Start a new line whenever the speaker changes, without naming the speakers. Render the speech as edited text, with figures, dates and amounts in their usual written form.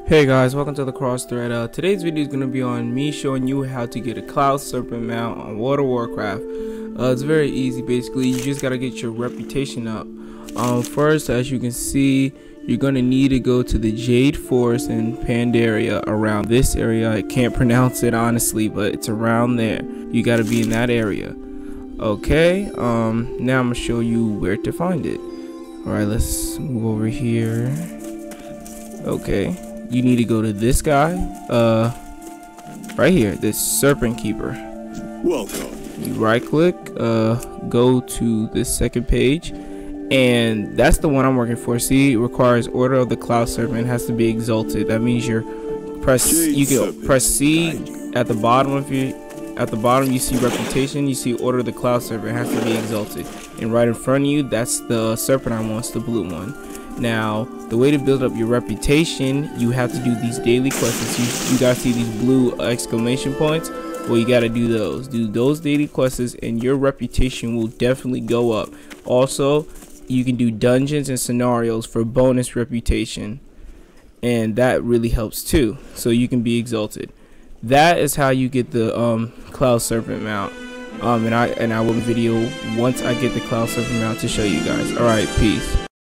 Hey guys, welcome to the Cross Thread. Today's video is going to be on me showing you how to get a Cloud Serpent mount on World of Warcraft. It's very easy. Basically, you just got to get your reputation up. First, as you can see, you're going to need to go to the Jade Forest in Pandaria, around this area. I can't pronounce it honestly, but it's around there. You got to be in that area. Okay, now I'm going to show you where to find it. Alright, let's move over here. Okay. You need to go to this guy, right here, this Serpent Keeper.
Welcome.
You right click, go to this second page, and that's the one I'm working for. See, it requires Order of the Cloud Serpent. It has to be exalted. That means you can press C at the bottom. If you at the bottom, you see reputation, you see Order of the Cloud Serpent. It has to be exalted, and right in front of you, that's the serpent I want, the blue one. Now, the way to build up your reputation, you have to do these daily quests. You gotta see these blue exclamation points. Well, you gotta do those. Do those daily quests, and your reputation will definitely go up. Also, you can do dungeons and scenarios for bonus reputation, and that really helps too. So you can be exalted. That is how you get the Cloud Serpent mount. And I will video once I get the Cloud Serpent mount to show you guys. All right, peace.